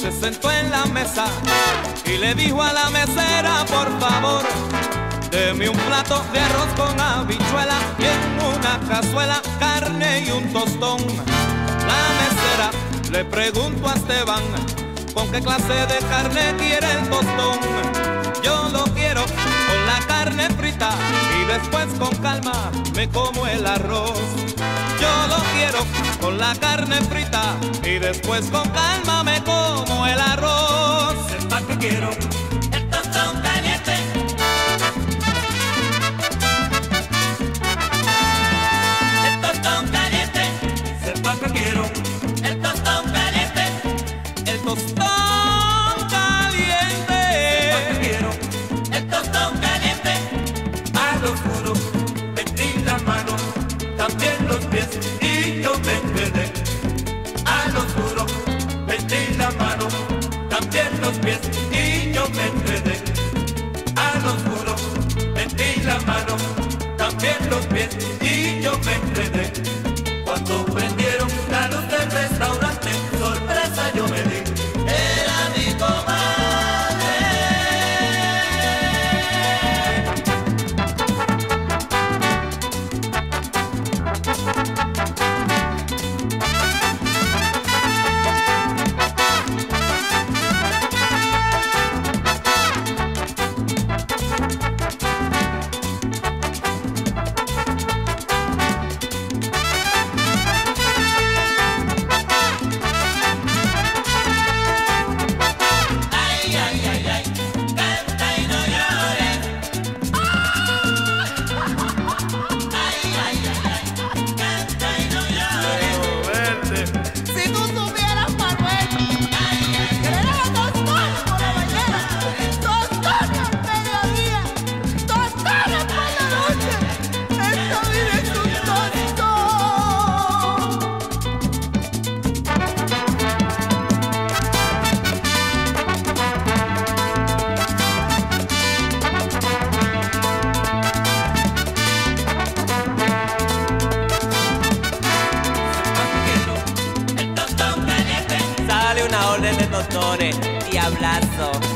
se sentó en la mesa y le dijo a la mesera, por favor, deme un plato de arroz con habichuela y en una cazuela carne y un tostón. La mesera le preguntó a Esteban, ¿con qué clase de carne quiere el tostón? Yo lo quiero con la carne frita y después con calma me como el arroz. Yo lo quiero con la carne frita y después con calma me como el arroz. Sepa que quiero el tostón caliente. El tostón caliente. Sepa que quiero el tostón caliente. El tostón caliente. Sepa que quiero el tostón caliente. A lo oscuro metí la mano, también los pies y yo me enredé. A lo oscuro metí la mano, también los pies y yo me enredé. A lo oscuro metí la mano, también los pies y yo me enredé. Cuando prendieron la luz del restaurante, sorpresa yo me di. Era mi comadre. Ay, ay, ay, ay, canta y no llores. Ay, ay, ay, ay, canta y no llores. Si tú supieras, Manuel, que era tostones por la mañana, tostones al mediodía, tostones por la noche. Esta vida es un tostón. El tostón caliente. Sale una orden de tostones, diablazo.